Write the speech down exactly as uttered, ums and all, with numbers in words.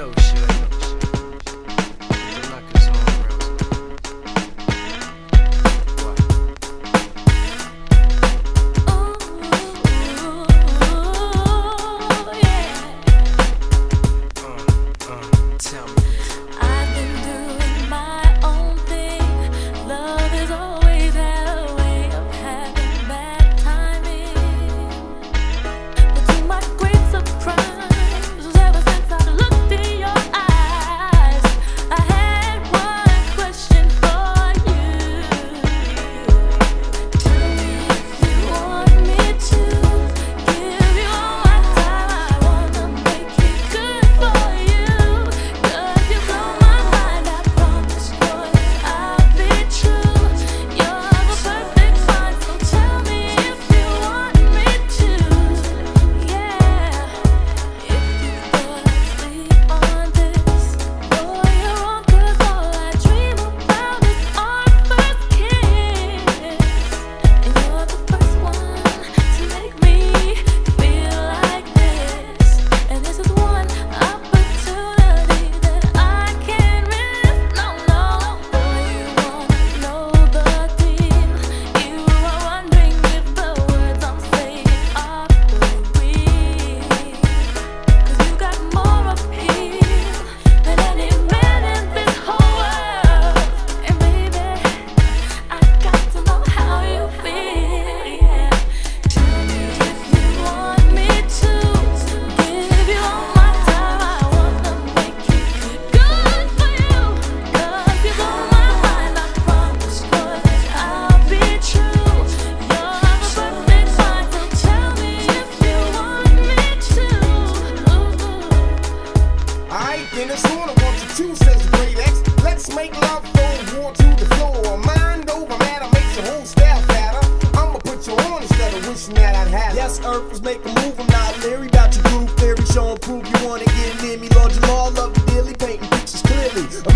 know, shit. Don't knock his home around. What? Ooh, yeah. Uh, uh, tell me. I've been doing my own thing. Love has always had a way of having bad timing. But to my great surprise, ever since I looked in your eyes, I had one question for you. Tell me if you want me to give you all my time. I wanna make it good for you. 'Cause you blow my mind, I promise, boy, I'll be true. You're the perfect find, so tell me if you want me to. Yeah, if you thought I'd sleep on this, boy, you're wrong. 'Cause all I dream about is our first kiss, and you're the first one to make me feel like this. And this is one opportunity that I can't resist. No, no, boy, you wanna know the deal. You are wondering if the words I'm saying are for real. 'Cause you got more appeal than any man in this whole world. And baby, I got to know how you feel. Yeah, tell me if you want me to give you all my time. I wanna make it good for you. 'Cause you blow my mind, I promise, boy, that I'll be true. You're the perfect find, so tell me if you want me to. Alright, then it's on. I want you to, says the great X. Let's make love throw war to the floor. Mind over matter makes the whole staff fatter. I'ma put you on instead of wishing that I'd have. Yes, Earth was make a move. I'm not leery about your groove theory. Show and prove you wanna get near me. Lord Jamal, love you dearly, painting pictures clearly